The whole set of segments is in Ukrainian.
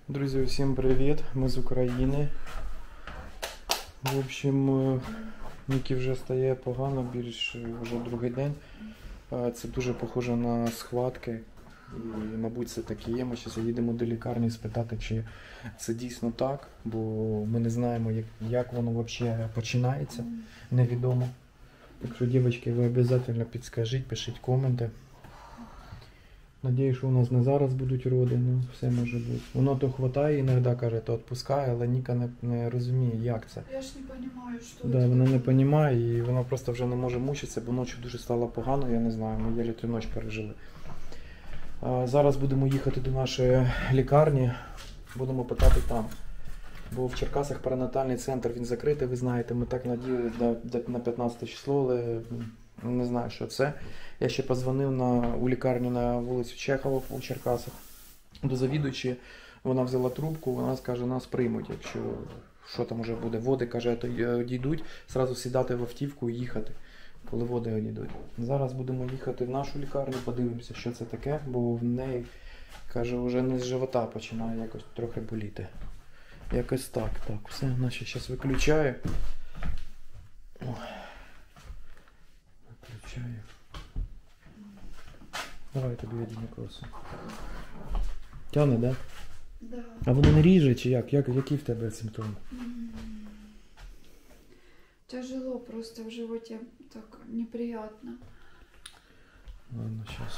Друзі, усім привіт! Ми з України. В общем, Нікі вже стає погано, більш вже другий день. Це дуже похоже на схватки. І, мабуть, це так і є. Ми зараз їдемо до лікарні спитати, чи це дійсно так, бо ми не знаємо, як воно взагалі починається, невідомо. Так що, дівчатки, ви обов'язково підскажіть, пишіть коменти. Надіюсь, що у нас не зараз будуть роди, ну все може бути. Воно то хватає іноді, каже, то відпускає, але Ніка не розуміє, як це. Я ж не розумію, що да, вона не розуміє і вона просто вже не може мучитися, бо ночі дуже стало погано, я не знаю, ми єлі ту ніч пережили. Зараз будемо їхати до нашої лікарні, будемо питати там. Бо в Черкасах перинатальний центр, він закритий, ви знаєте, ми так надіялися на 15 число, але не знаю, що це. Я ще подзвонив у лікарню на вулицю Чехова у Черкасах до завідуючої. Вона взяла трубку, вона скаже, нас приймуть, якщо що там уже буде. Води, каже, одійдуть, зразу сідати в автівку і їхати, коли води одійдуть. Зараз будемо їхати в нашу лікарню, подивимося, що це таке, бо в неї, каже, вже не з живота починає якось трохи боліти. Якось так, все, наче зараз виключаю. Виключаю. Давай тобі одіну кроси. Тяне, да? Да. А воно не ріже чи як? Які в тебе симптоми? Тяжело просто в животе, так неприятно. Ладно, сейчас.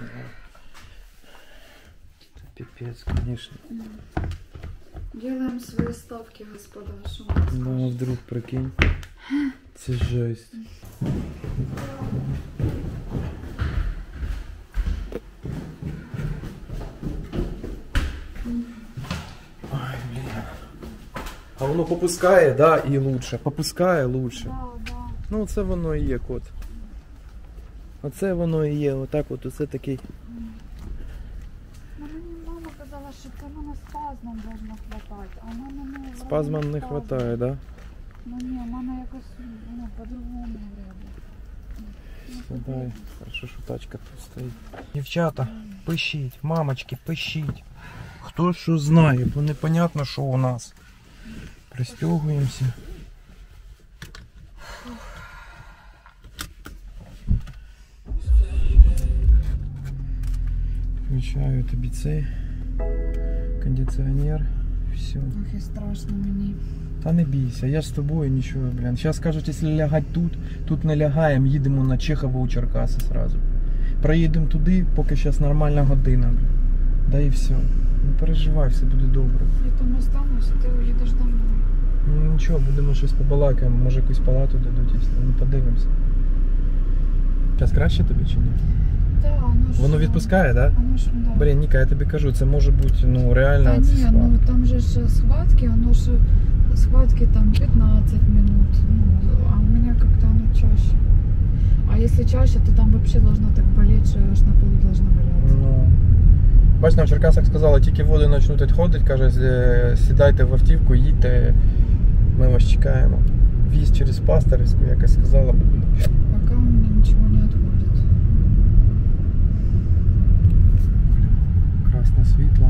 Это пипец, конечно. Делаем свои ставки, господа. Ну, вдруг прикинь. Це жесть. Ай, блін. А воно попускає, да, і лучше. Попускає лучше. Да. Ну, це воно і є, кот. Оце воно і є, отак от, оце такий. Мені мама казала, що це мене спазмом должно хватати, а в мене не... Спазмом не хватає, да? Ну ні, в мене якось по-другому вроде. Дай, хорошо, що тачка тут стоїть. Дівчата, пишіть, мамочки, пишіть. Хто що знає, бо непонятно, що у нас. Пристягуємося. Включаю тобі цей кондиціонер. Все. Ох, і страшно мені. Та не бійся, я ж з тобою нічого, блін. Зараз кажуть, якщо лягати тут не лягаємо, їдемо на Чехова у Черкаси сразу. Проїдемо туди, поки зараз нормальна година, блін. Да і все. Не переживай, все буде добре. Я там останусь, ти уїдеш до мною. Ну нічого, будемо щось побалакаємо, може якусь палату дадуть, і все. Ну подивимося. Зараз краще тобі чи ні? Да, Воно відпускає, так? Да? Да? Блін, Ніка, я тобі кажу, це може бути, ну, реально Та ці ні, схватки. ну там же ж схватки, оно же схватки там 15 минут, ну, а у меня как-то оно чаще. А если чаще, то там вообще должно так болеть, что аж на полу должно болеть. Ну, бач, нам в Черкасах сказали, тільки води почнуть відходити, каже, сідайте в автівку, їдьте, ми вас чекаємо. Віз через Пасторівську, якось сказала. Пока у меня ничего не отходит. Красне світло.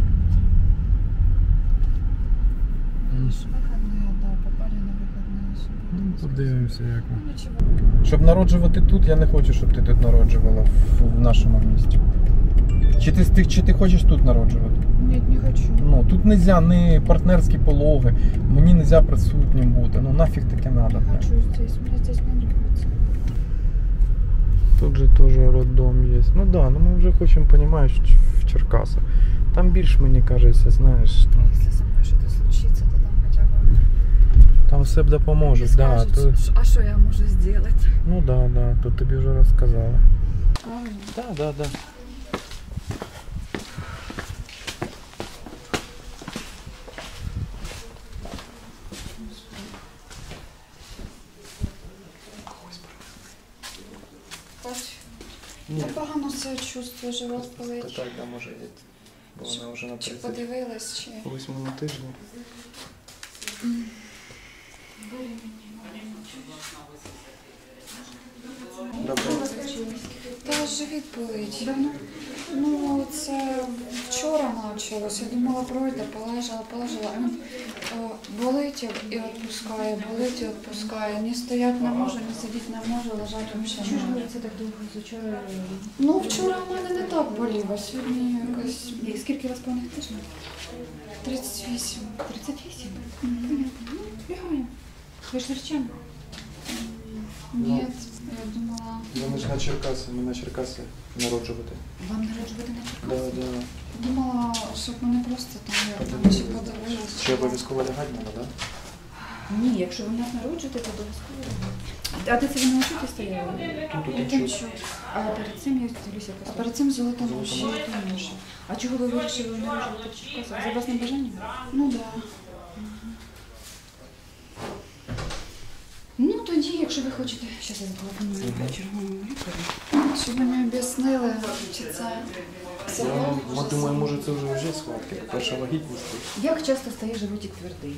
Выходные, да, попали на выходные Ну, субботу. подивимося, як ми. Ну ничего. Щоб народжувати тут, я не хочу, щоб ти тут народжувала в нашому місті. Чи ти хочеш тут народжувати? Нет, не хочу. Ну, тут нельзя, не партнерські пологи, мені нельзя присутнім бути, ну нафіг таке надо. Не хочу здесь, мне здесь не нравится. Тут же тоже роддом есть. Ну да, ну мы уже хотим, понимаешь, в Черкасах. Там більш, мені кажеться, знаєш, А если со мной что-то случится, то там хотя бы... там все допоможе, не да. скажут, То, а что я могу сделать? ну да, тут тобі вже розказали. Правильно. Да. Я погано себе чувствую, живот болить. Так, да, може є. Бо вона вже на Чи подивилась, чи... 8 тижні. Добре. Та живіт болить. Давно? Ну, це вчора почалось. Я думала, пройде, полежала. Болить і відпускає, болить і відпускає. Ні стояти не можу, ні сидіти не можу, лежати взагалі Чого не ж можу. це так довго з вчора? Ну, вчора в мене не так боліло, сьогодні якось І скільки у вас повних тижнів? 38. 38? Мгм. Ну, бігаємо. Ви ж вірчан. Ні, я думала. Ми ж на Черкаси, ми на Черкаси народжувати. Вам народжувати на Да, Черкасах? да. Думала, щоб мене просто там я там чи подивилась. Ще обов'язково лягати треба, так? Ні, якщо ви в нас народжуєте, то обов'язково. А де це ви навчитесь стояли? Тут Я нічого. танчу. А перед цим я дивлюся А просто. перед цим золотом Золотом ще. Точніше. А чого ви вирішили народжувати в Черкасах? За власним бажанням? Ну так. Да. Ну тоді, якщо ви хочете, зараз я зателефоную по червоному лікарю. Щоб мені об'яснили, чи це Я думаю, може це вже схватки, перша вагітність. Як часто стає животик твердий?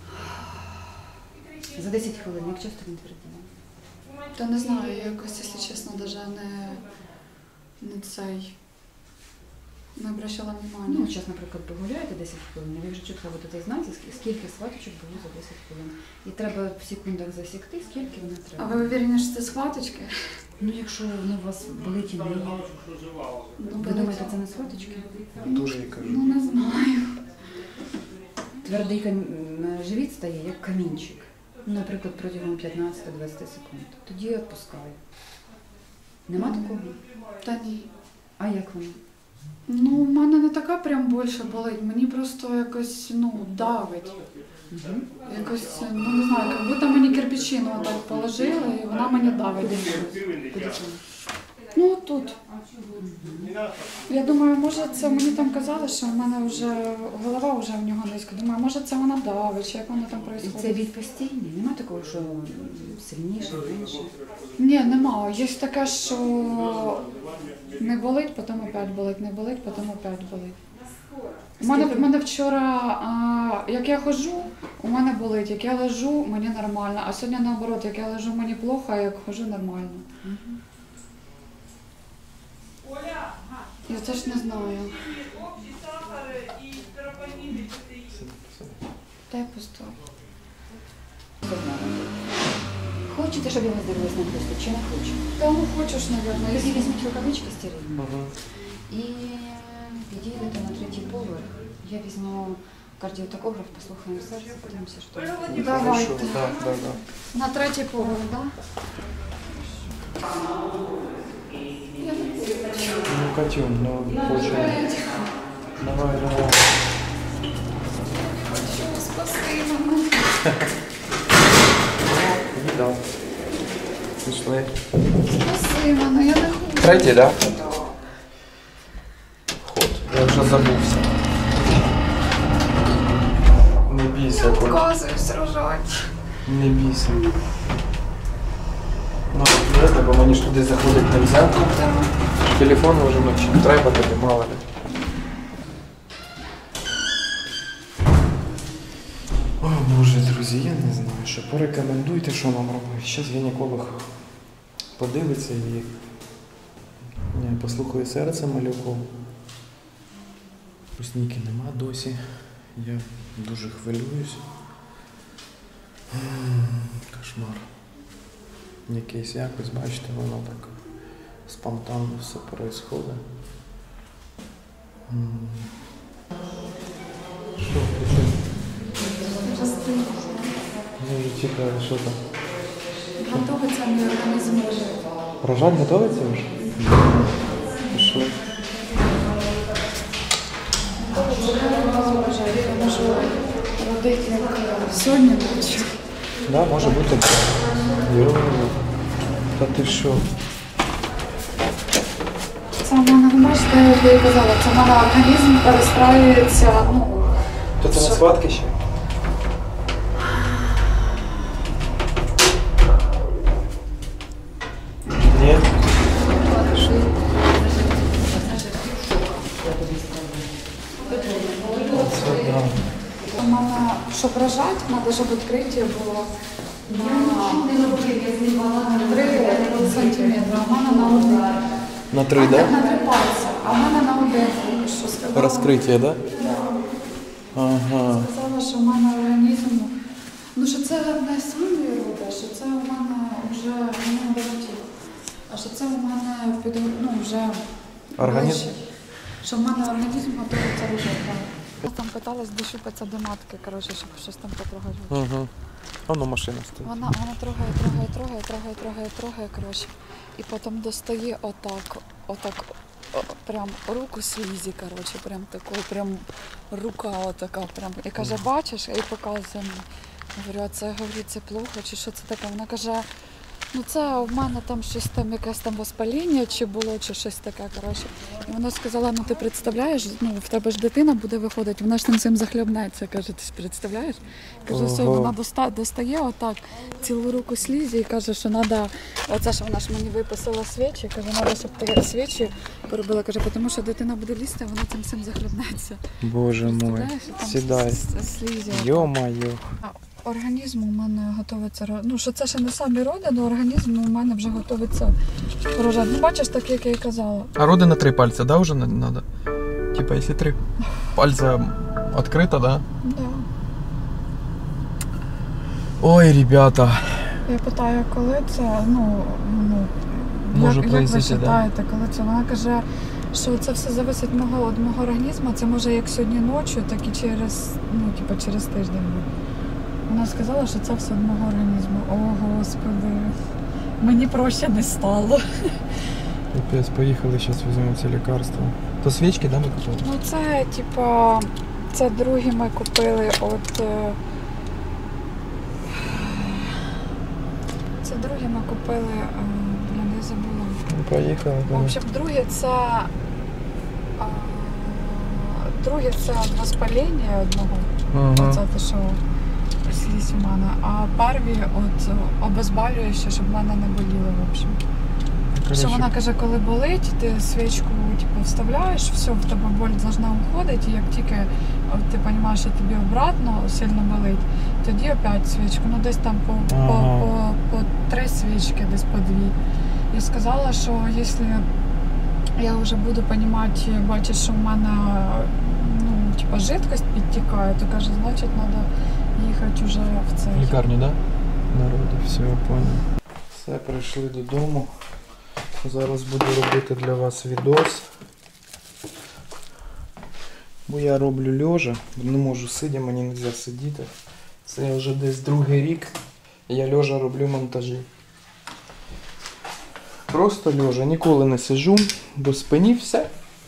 За 10 хвилин, як часто він твердий? Та не знаю, я якось, якщо чесно, навіть не цей. Не обращала Ну, внимання. зараз, наприклад, погуляєте 10 хвилин, і ви вже чітко будете знати, скільки схваточок було за 10 хвилин. І треба в секундах засікти, скільки вони А треба. ви уверені, що це схваточки? Ну, якщо воно у вас болить і не є, Ну, ви думаєте, це не схваточки? Дуже я кажу. Ну, не знаю. Твердий живіт стає як камінчик. Ну, наприклад, протягом 15-20 секунд. Тоді відпускаю. Нема такого? Та ні. А як воно? Ну, в мене не така прям більше болить, мені просто якось, ну, давить. Угу. Якось, ну не знаю, як будто мені кирпичі ну, так положили, і вона мені давить. Куди це? Ну, тут. Я думаю, може це мені там казали, що в мене вже голова вже в нього низько. Думаю, може це вона давить, чи як воно там І це відбувається. від постійний? Нема такого, що сильніше, менше? Ні, нема. Є таке, що не болить, потім опять болить, не болить, потім опять болить. У мене вчора, як я ходжу, у мене болить, як я лежу, мені нормально, а сьогодні наоборот, як я лежу, мені плохо, а як ходжу, нормально. Мгм. Я теж не знаю. Дай пустой. Хочете, щоб я вас дивилась на просто, чи не хочу? Та ну хочеш, мабуть, Тоді якщо... візьміть рукавички стерильні Ага. і підійдете на 3-й поверх. Я візьму кардіотокограф, послухаємо серце, подивимося, що там. Давайте. Хорошо, да, да, да. На 3-й поверх, так? Ну, Катюнь, ну, хочу. Давай, давай. Спаси мене. Віддав. Пішли. Спаси мене, я не хочу. Третій, так? Да? Ход. Я вже забувся. Не бійся, Коль. Вказуюсь рожати. Не бійся. Ну, ясно, бо мені ж туди заходити не можна. Телефон може ночі. Треба тобі, мало ли. О, Боже, друзі, я не знаю, що порекомендуйте, що нам робити. Зараз гінеколог подивиться і послухає серце малюку. Пусніки нема досі. Я дуже хвилююсь. Кошмар. Якийсь якось, бачите, воно так спонтанно все происходить. Що ти? Я вже чекаю, що там? Готовиться мій організм. Рожать готовиться вже? Пішли. Я можу родити як сьогодні ночі. Да, може бути. Йо, та ти що? Це в мене, ви бачите, як я і казала, це в мене організм перестраюється, ну, То це на схватки ще? Ні? Це, да. у мене, щоб рожати, треба, щоб відкриття було на 3 сантиметри, а в мене на 1. На 3, да? На 3 пальці, а в мене на 1. Що сказала? Розкриття, да? Да. Ага. Сказала, що в мене організм, ну що це не сильний роди, що це у мене вже не дорогів, а що це у мене ну, вже Організм? ближче. Що в мене організм готується рожати. Я там питалась дощупатися до матки, коротше, щоб щось там потрогати. Угу. Воно машина стоїть. Вона трогає, коротше, і потім достає отак, прям руку слізі, коротше, прям такою, прям рука отака, прям, і каже, бачиш, і показує мені. Говорю, а це, говорю, це плохо, чи що це таке? Вона каже, ну це в мене там щось там, якесь там воспаління, чи було, чи щось таке, коротше. І вона сказала, ну ти представляєш, ну в тебе ж дитина буде виходити, вона ж там цим захлебнеться, каже, ти ж представляєш? Каже, все, вона достає отак цілу руку слізі і каже, що треба, оце ж вона ж мені виписала свічі, каже, треба, щоб ти свічі поробила, каже, тому що дитина буде лізти, вона цим всім захлебнеться. Боже мой, Представляєш, там сідай. Слізі. Йо-моє. Організм у мене готується, ну що це ще не самі роди, але організм у мене вже готується рожати. Ну бачиш, так як я і казала. А роди на 3 пальця, да, уже надо? Типа, если 3 пальца открыто, да? Да. Ой, ребята. Я питаю, коли це, Може як ви произойти, да? вважаєте, коли це? Вона каже, що це все залежить від мого організму, це може як сьогодні ночі, так і через тиждень буде. Вона сказала, що це все від мого організму. О, Господи, мені проще не стало. Капець, поїхали, зараз візьмемо це лікарство. То свічки, да, ми купили? Ну це, це другі ми купили от... Це другі ми купили, я не забула. Поїхали. В общем, друге це від воспаління одного. Ага. Оце те, що слізь у мене. А перві от обезболююче, щоб в мене не боліло, в общем. Що вона каже, коли болить, ти свічку вставляєш, все, в тебе боль повинна уходити, і як тільки ти розумієш, що тобі обратно сильно болить, тоді опять свічку, ну десь там по 3 свічки, десь по 2. І сказала, що якщо я вже буду розуміти, бачиш, що в мене жидкость підтікає, то каже, значить треба їхати вже в цей. Лікарню, да? Народу, все, я понял. Все, прийшли додому. Зараз буду робити для вас відос. Бо я роблю льожа, не можу сидя, мені не можна сидіти. Це вже десь 2-й рік, я льожа роблю монтажі. Просто льожа, ніколи не сиджу, до спині все.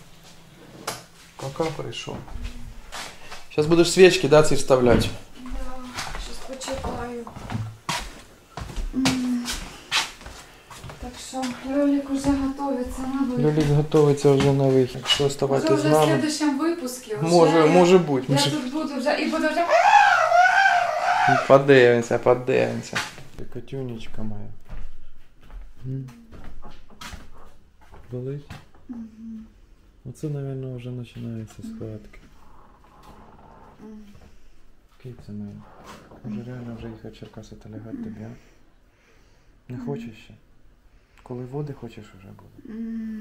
Пока прийшов. Зараз будеш свічки, да, ці вставляти? Да, щось почекаю. Так що, Льолік уже готується на вихід. Льолік готується вже на вихід. Що, оставайтесь Вже з в нами? следующем випуску. Може бути. Я тут буду вже і буду вже... Подивимося. Котюнечка моя. Болить? Оце, мабуть, вже починається схватки. Киця моя. Може реально вже їхати в Черкаси та лягати тобі, а? Не хочеш ще? Коли води хочеш вже буде?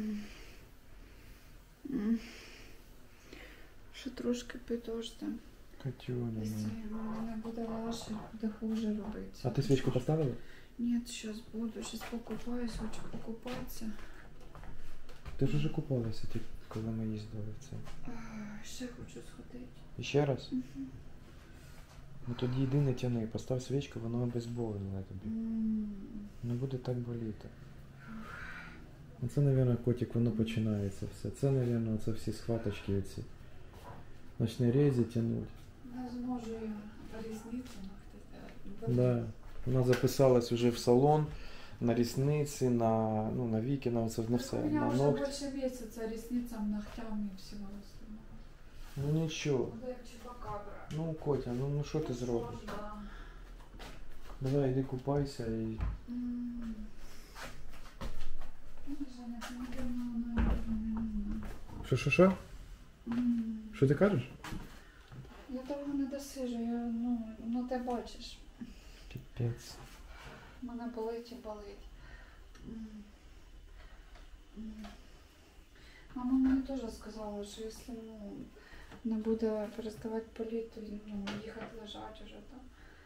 Ще трошки підожди. Котюня Якщо моя. мене буде важче, буде хуже робити. А ти свічку поставила? Ні, зараз буду, зараз покупаюсь, хочу покупатися. Ти ж уже купалася, коли ми їздили в це. Ще хочу сходити. І ще раз? Ну тоді йди не тяни, постав свічку, воно обезболене тобі. Не буде так боліти. Оце, мабуть, котик, воно починається все. Це, мабуть, це всі схваточки оці. Почне рези тягнути. Не зможу я різницю ногти. Да. Вона записалась уже в салон, на рісниці, на віки, на все, на все. У меня На уже ногти. больше месяца ресницам, ногтям и всего остального. Ну нічого. Да, як чупакабра. Ну, Котя, ну що ти зробиш? Да. Давай, йди купайся і... Що? Що ти кажеш? Я довго не досижу, ну ти бачиш. Капець. Мене болить і болить. Мама мені теж сказала, що якщо не буде переставати боліти, то їхати лежати вже там.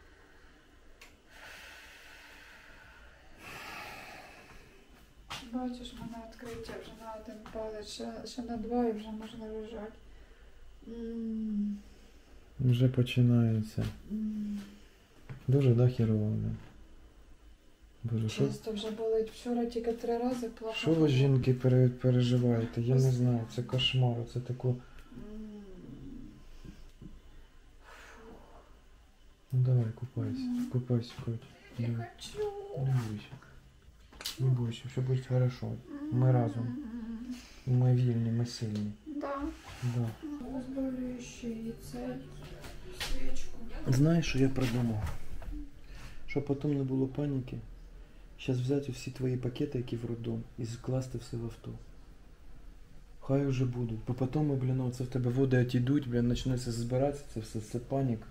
Бачиш, в мене відкриття вже на один палець, ще на два і вже можна лежати. Вже починається. Дуже, да, хірово? Да? Боже, що? Часто вже болить. Вчора тільки 3 рази плакала. Що ви, жінки, переживаєте? Я не знаю, це кошмар, це тако... Ну давай, купайся, купайся, Котя. Я Давай. хочу. Не бойся. Не бойся, все буде хорошо. Ми разом. Ми вільні, ми сильні. Да. Да. Розбавляючий і це свічку. Знаєш, що я придумав? Щоб потім не було паніки, зараз взяти всі твої пакети, які в роддом, і скласти все в авто. Хай уже будуть. Бо потім, блін, оце в тебе води отійдуть, блін, почнеться збиратися, це паніка.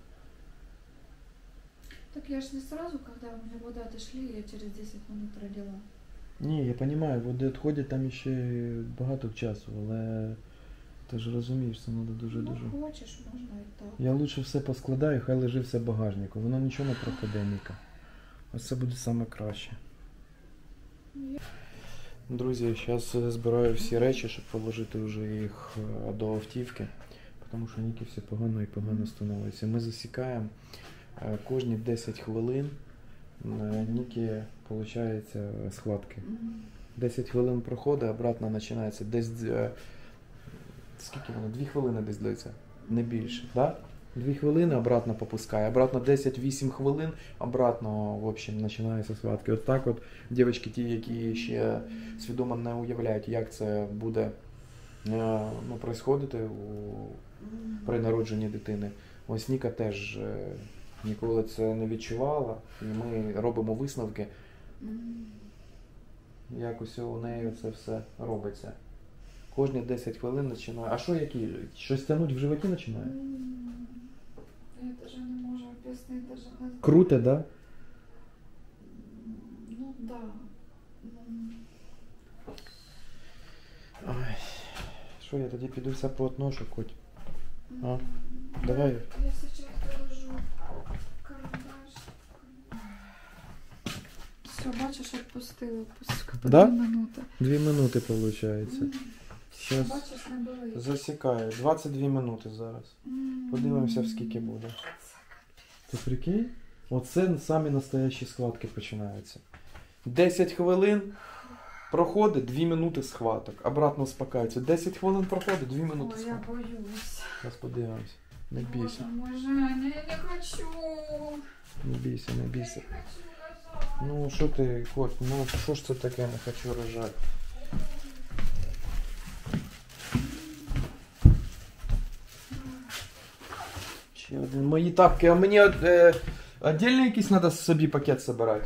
Так я ж не сразу, когда у меня воды отошли, я через 10 минут родила. Ні, я розумію, води відходять там ще багато часу, але ти ж розумієш, це треба дуже-дуже. Ну, хочеш, можна і так. Я лучше все поскладаю, хай лежить все в багажнику. Воно нічого не пропаде, Ніка. Ось це буде саме краще. Друзі, зараз збираю всі речі, щоб положити вже їх до автівки, тому що Ніки все погано і погано становиться. Ми засікаємо кожні 10 хвилин Ніки, виходить, схватки. 10 хвилин проходить, обратно починається десь... Скільки воно? 2 хвилини десь длиться? Не більше, так? Да? 2 хвилини обратно попускає, обратно 10-8 хвилин, обратно, в общем, починаються схватки. От так от, дівчатки ті, які ще свідомо не уявляють, як це буде происходити при народженні дитини. Ось Ніка теж ніколи це не відчувала, і ми робимо висновки, як усе у неї це все робиться. Кожні 10 хвилин починає. А що які? Щось тягнуть в животі починає? Я навіть не можу об'яснити. Круто, так? Да? Ну, да. Ой. Що, я тоді піду все поотношу, Коть? А? Давай. Я сейчас положу карандаш. Все, бачиш, відпустила. Да? 2 минути. 2 минути, виходить. Щас Бачиш, не болить. засікаю. 22 минути зараз. Подивимося, скільки буде. Ти прикинь? Оце самі настоящі схватки починаються. 10 хвилин проходить, 2 минути схваток. Обратно успокаються. 10 хвилин проходить, 2 минути Ой, я схваток. боюсь. Зараз подивимось. Не бійся. Боже мой, Женя, я не хочу. Не бійся, не бійся. Не хочу рожать. Ну, що ти, Кот, ну що ж це таке, не хочу рожати. Ще один. Мої тапки, а мені отдельно якийсь треба собі пакет збирати.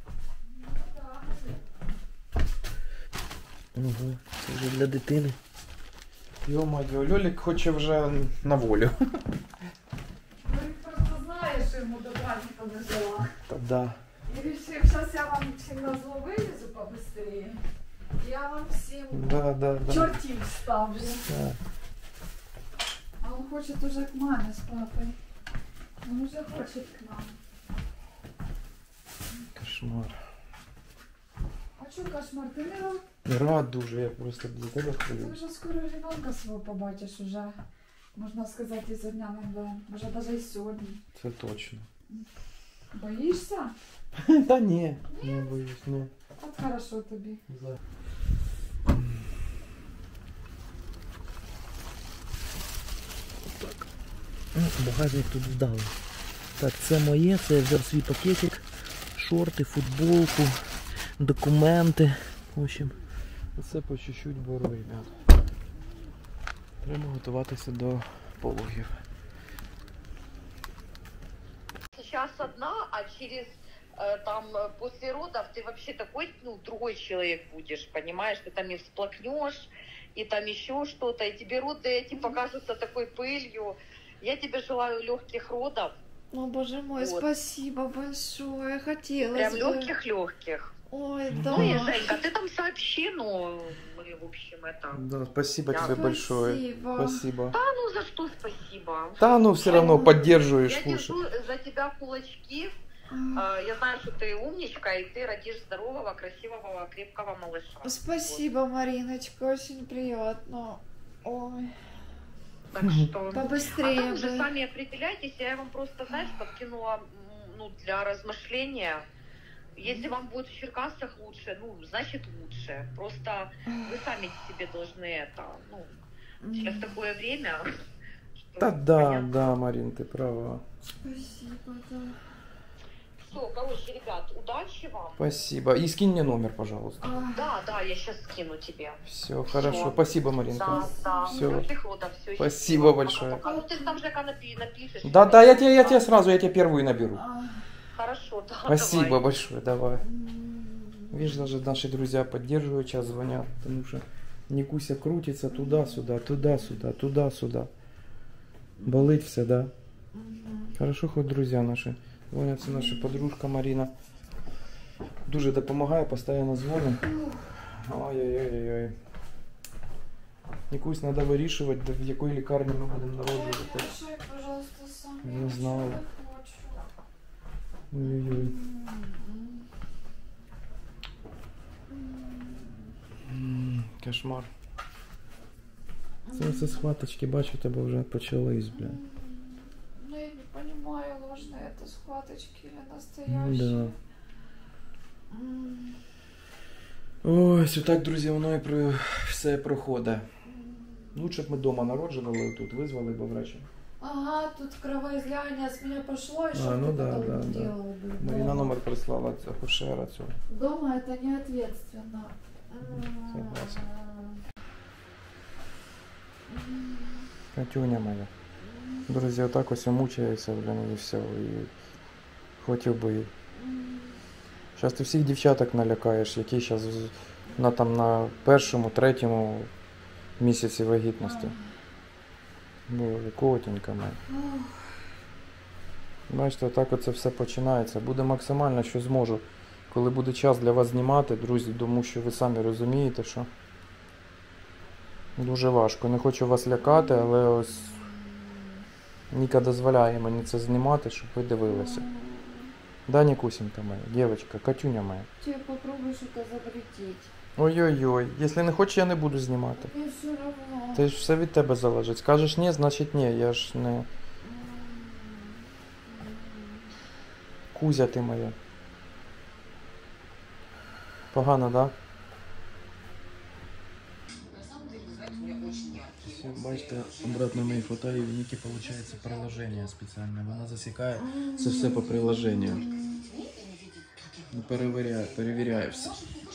Ого, це вже для дитини. Йо-моє, Льолік хоче вже на волю. Говорит, просто знаешь, ему до праздника дожила. Та да. И решил, сейчас я вам всем на зло вылезу побыстрее. Я вам всем Да. чертик ставлю. Да. А он хочет уже к маме с папой. Он уже хочет к нам. Кошмар. А что кошмар? Ты не рад? Рад дуже, я просто для тебе Ты хвилююсь. уже скоро ребенка своего побачишь уже. Можно сказать, изо дня на день. Уже даже и сегодня. Це точно. Боишься? Та ні, не боюсь, ну. Вот хорошо тебе. Багажник тут вдали. Так, це моє, це я взяв свій пакетик, шорти, футболку, документи. В общем, це по чуть-чуть беру, ребят. Треба готуватися до пологів. Сейчас одна, а через там после родов ты вообще такой, ну, другой человек будешь, понимаешь? Ты там и всплакнешь, и там еще что-то, и тебе роды эти покажутся такой пылью. Я тебе желаю легких родов, О, боже мой, Вот. спасибо большое. Хотелось Прям бы. легких-легких. Ой, да. Ну и, Женька, ты там сообщи, ну, мы, в общем, это... Да, спасибо Да. тебе большое. Спасибо. Спасибо. Да, ну за что спасибо? Да, ну все равно поддерживаешь, Я слушай. держу за тебя кулачки. Я знаю, что ты умничка, и ты родишь здорового, красивого, крепкого малыша. Спасибо, Мариночка, очень приятно. Ой, Вот. Так что... А побыстрее там уже бы. сами определяйтесь. Я вам просто, знаешь, подкинула ну, для размышления. Если вам будет в Черкасах лучше, ну, значит лучше. Просто вы сами себе должны это, ну, сейчас такое время. что Да, да, понятно. да, Марин, ты права. Спасибо, да. Все, короче, ребят, удачи вам. Спасибо. И скинь мне номер, пожалуйста. Да, я сейчас скину тебе. Все, хорошо. Спасибо, Маринка. Да. Всё. Хороших родов, всё, Спасибо счастливо. большое. Пока-пока. Ну, ты там же напишешь. Да, да, я тебе сразу, я тебе первую наберу. Хорошо, да, Спасибо давай. большое, давай. Видишь, даже наши друзья поддерживают, сейчас звонят, потому что Никуся крутится туда-сюда, туда-сюда, туда-сюда. Болить все, да? Хорошо, хоть друзья наші. Дзвоняться наша подружка Марина. Дуже допомагає, постійно дзвонить. Ой-ой-ой-ой. Никусь, треба вирішувати, в якій лікарні ми будемо народжувати. Решай, пожалуйста, сам. Не знаю. Я хочу. Ой-ой-ой. Кошмар. Це все схваточки, бачу, тебе вже почались, бля. Ну, я не понимаю, ложные это схваточки или настоящие. Да. Ось, отак, друзі, воно і все проходить. Лучше б ми вдома народжували, тут визвали б врача. Ага, тут кровоизлияние с меня пошло, еще А, ну кто-то да, там да, да. делал бы. Марина Дома. номер прислала акушера цього. Дома это не ответственно. Согласен. Катюня моя. Друзі, отак ось мучається, блін, і все. І хотів би. Зараз ти всіх дівчаток налякаєш, які зараз на першому, третьому місяці вагітності. Боже, котенька моя. Бачите, отак оце все починається. Буде максимально, що зможу. Коли буде час для вас знімати, друзі, тому що ви самі розумієте, що дуже важко. Не хочу вас лякати, але ось Ніка дозволяє мені це знімати, щоб ви дивилися. Да, Нікусенька моя, дівчинка, Катюня моя. Тебе попробуй что-то запретить. Ой-ой-ой, якщо не хочеш, я не буду знімати. Мне все равно. Це ж все від тебе залежить. Скажеш ні, значить ні, я ж не... Кузя ти моя. Погано, да? Все, бачите, обратно мої фото і в Ніки виходить приложення спеціальне. Вона засікає це все по приложенню. Перевіряє все.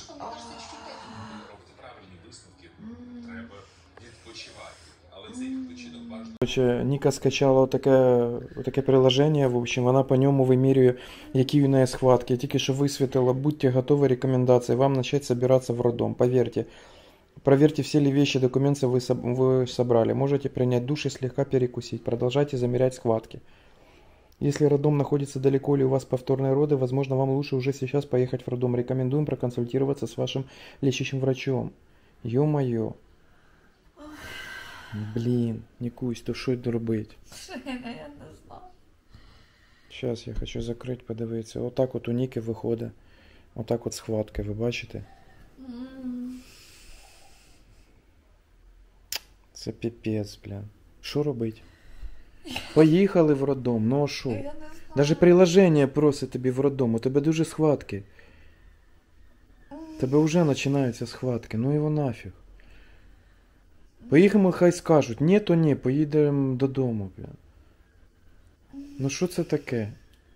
Короче, Ніка скачала отаке приложення, в общем, вона по ньому вимірює, які у неї схватки. Я тільки що висвітила, будьте готові, рекомендації, вам начать собираться в роддом, поверьте. Проверьте, все ли вещи, документы вы собрали. Можете принять душ и слегка перекусить. Продолжайте замерять схватки. Если роддом находится далеко или у вас повторные роды, возможно, вам лучше уже сейчас поехать в роддом. Рекомендуем проконсультироваться с вашим лечащим врачом. Ё-моё. Блин, Никусь, то що это робить? Женя, я не знаю. Сейчас я хочу закрити, подивитися. Отак от у Ніки виходить. Отак от схватки, ви бачите? Це піпець, блін. Що робить? Поїхали в роддом, ну а що? Я не знаю. Даже приложення просить тобі в роддом, у тебе дуже схватки. У тебе вже починаються схватки, ну його нафіг. Поїхали, хай скажуть, ні, то ні, поїдемо додому, блін. Ну що це таке?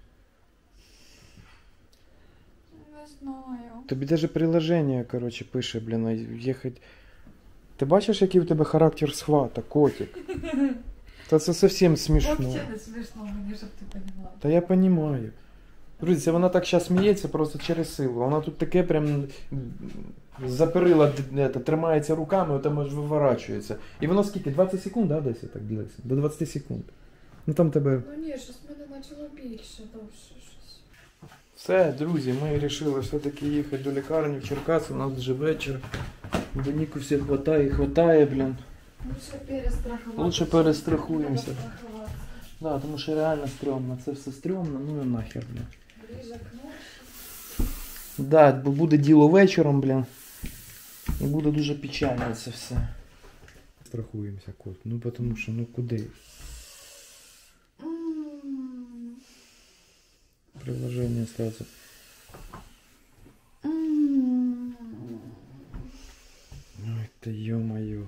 Не знаю. Тобі даже приложення, короче, пише, блін, їхать. Ти бачиш, який у тебе характер схвата, котик? Та це зовсім смішно. Вообще не смешно, мені, щоб ти понимала. Та я розумію. Друзі, вона так зараз сміється просто через силу. Вона тут таке прям заперила, тримається руками, там аж виворачується. І воно скільки? 20 секунд, да, десь так длиться? До 20 секунд. Ну там тебе. Ну ні, щось мене почало більше, довше щось. Все, друзі, ми вирішили все-таки їхати до лікарні в Черкаси, у нас вже вечір. До Ніку все хватає, блін. Лучше перестрахуватися. Лучше перестрахуємося. Треба страхуватися. Да, тому що реально стрьомно. Це все стрьомно, ну і нахер, блін. Ближе к ночі. Да, бо буде діло вечором, блін. І буде дуже печально це все. Страхуємося, кот. Ну тому що, ну куди? Приложение сразу. Ой, ты ё-моё.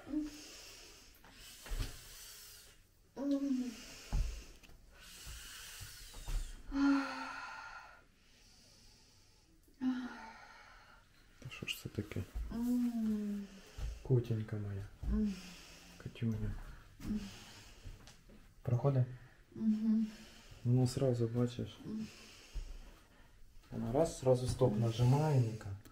Та що ж це таке? Котенька моя. Катюня. Проходить? Ну сразу бачиш. Вона раз, сразу стоп нажимає, Ніка.